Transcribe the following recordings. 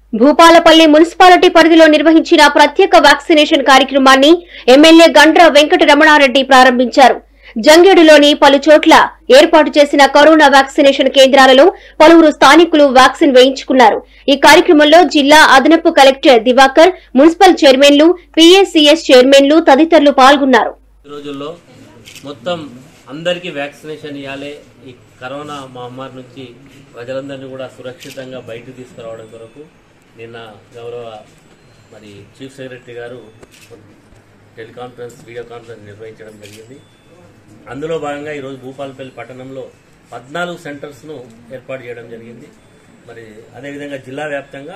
Bhupalpally municipality పరిధిలో నిర్వహించిన ప్రత్యేక వ్యాక్సినేషన్ కార్యక్రమాన్ని ఎమ్మెల్యే గండ్ర వెంకట రమణారెడ్డి ప్రారంభించారు. జంగేడులోని పలు చోట్ల ఏర్పాటు చేసిన కరోనా వ్యాక్సినేషన్ కేంద్రాలలో పలువురు స్థానికులు వ్యాక్సిన్ వేయించుకున్నారు. ఈ కార్యక్రమంలో జిల్లా అదనపు కలెక్టర్ దివాకర్, మున్సిపల్ చైర్మన్లు, పీఏసీఎస్ చైర్మన్లు తదితరులు పాల్గొన్నారు. మొత్తం అందరికీ వ్యాక్సినేషన్ ఇవ్వాలి. ఈ కరోనా మహమ్మారి నుంచి ప్రజలందరినీ కూడా సురక్షితంగా బయటకు తీసుకురావడం కొరకు నిన్న గౌరవ చీఫ్ సెక్రటరీ గారు టెలికాన్ఫరెన్స్, వీడియో కాన్ఫరెన్స్ నిర్వహించడం జరిగింది. అందులో భాగంగా ఈరోజు భూపాలపల్లి పట్టణంలో 14 సెంటర్స్ను ఏర్పాటు చేయడం జరిగింది. అదేవిధంగా జిల్లా వ్యాప్తంగా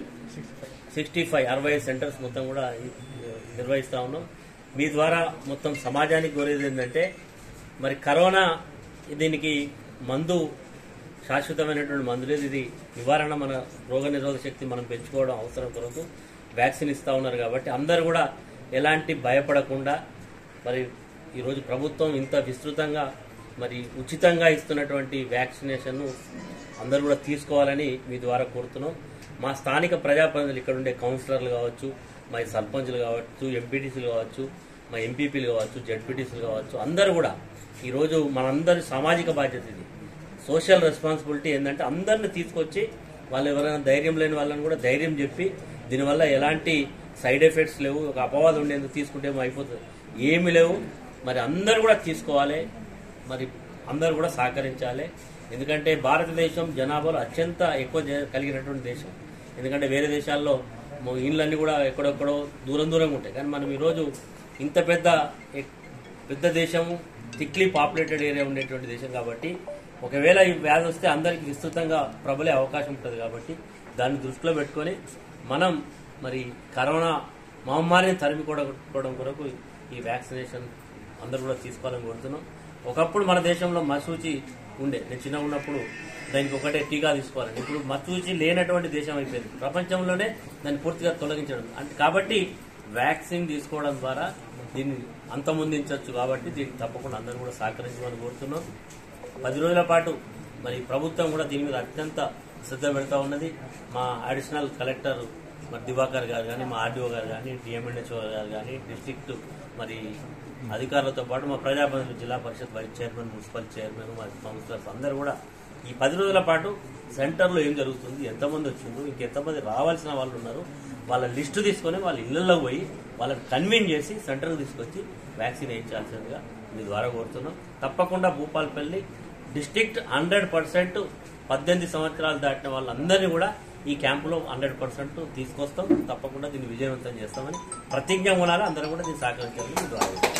65 సెంటర్స్ మొత్తం కూడా నిర్వహిస్తా ఉన్నాం. మీ ద్వారా మొత్తం సమాజానికి కోరేది ఏంటంటే కరోనా దీనికి మందు, శాశ్వతమైనటువంటి మందు లేదు. ఇది నివారణ, మన రోగ నిరోధక శక్తి మనం పెంచుకోవడం అవసరం కొరకు వ్యాక్సిన్ ఇస్తా ఉన్నారు. కాబట్టి అందరూ కూడా ఎలాంటి భయపడకుండా ఈరోజు ప్రభుత్వం ఇంత విస్తృతంగా ఉచితంగా ఇస్తున్నటువంటి వ్యాక్సినేషన్ను అందరూ కూడా తీసుకోవాలని మీ ద్వారా కోరుతున్నాం. మా స్థానిక ప్రజాప్రతినిధులు, ఇక్కడ ఉండే కౌన్సిలర్లు కావచ్చు, మా సర్పంచులు కావచ్చు, ఎంపీటీసీలు కావచ్చు, మా ఎంపీపీలు కావచ్చు, జడ్పీటీసీలు కావచ్చు, అందరూ కూడా ఈరోజు మనందరి సామాజిక బాధ్యత, ఇది సోషల్ రెస్పాన్సిబిలిటీ ఏంటంటే అందరిని తీసుకొచ్చి వాళ్ళు ఎవరైనా ధైర్యం లేని వాళ్ళని కూడా ధైర్యం చెప్పి దీనివల్ల ఎలాంటి సైడ్ ఎఫెక్ట్స్ లేవు, ఒక అపవాదం ఉండేందుకు తీసుకుంటే అయిపోతుంది, ఏమి లేవు. అందరూ కూడా తీసుకోవాలి, అందరూ కూడా సహకరించాలి. ఎందుకంటే భారతదేశం జనాభాలో అత్యంత ఎక్కువ కలిగినటువంటి దేశం. ఎందుకంటే వేరే దేశాల్లో ఇళ్ళన్నీ కూడా ఎక్కడెక్కడో దూరంగా ఉంటాయి. కానీ మనం ఈరోజు ఇంత పెద్ద దేశము, థిక్లీ పాపులేటెడ్ ఏరియా ఉండేటువంటి దేశం కాబట్టి ఒకవేళ ఈ వ్యాధి వస్తే అందరికి విస్తృతంగా ప్రబలే అవకాశం ఉంటుంది. కాబట్టి దాన్ని దృష్టిలో పెట్టుకొని మనం కరోనా మహమ్మారిని తరిమికోవడం కొరకు ఈ వ్యాక్సినేషన్ అందరూ కూడా తీసుకోవాలని కోరుతున్నాం. ఒకప్పుడు మన దేశంలో మసూచి ఉండే, నేను చిన్నగా ఉన్నప్పుడు దానికి ఒకటే టీకా తీసుకోవాలని. ఇప్పుడు మసూచి లేనటువంటి దేశం అయిపోయింది. ప్రపంచంలోనే దాన్ని పూర్తిగా తొలగించడం కాబట్టి వ్యాక్సిన్ తీసుకోవడం ద్వారా దీన్ని అంతమొందించవచ్చు. కాబట్టి దీనికి తప్పకుండా అందరూ కూడా సహకరించమని కోరుతున్నాం. 10 రోజుల పాటు ప్రభుత్వం కూడా దీని మీద అత్యంత శ్రద్ధ పెడతా ఉన్నది. మా అడిషనల్ కలెక్టర్ దివాకర్ గారు కానీ, మా ఆర్డీఓ గారు కానీ, డిఎంఎన్హెచ్ఓ గారు కానీ, డిస్ట్రిక్ట్ అధికారులతో పాటు మా ప్రజాప్రతినిధులు, Zilla Parishad vice chairman, municipal chairman, మా కౌన్సిలర్స్ అందరూ కూడా ఈ 10 రోజుల పాటు సెంటర్లో ఏం జరుగుతుంది, ఎంతమంది వచ్చిండ్రు, ఇంకెంతమంది రావాల్సిన వాళ్ళు ఉన్నారు, వాళ్ళ లిస్టు తీసుకొని వాళ్ళ ఇళ్లలోకి పోయి వాళ్ళని కన్విన్స్ చేసి సెంటర్కి తీసుకొచ్చి వ్యాక్సిన్ వేయించాల్సిందిగా మీ ద్వారా కోరుతున్నాం. తప్పకుండా భూపాలపల్లి డిస్ట్రిక్ట్ 100% 18 సంవత్సరాలు దాటిన వాళ్ళందరినీ కూడా ఈ క్యాంపులో 100% తీసుకొస్తాం. తప్పకుండా దీన్ని విజయవంతం చేస్తామని ప్రతిజ్ఞ ఉండాలి. అందరూ కూడా దీన్ని సహకరించాలని మీ ద్వారా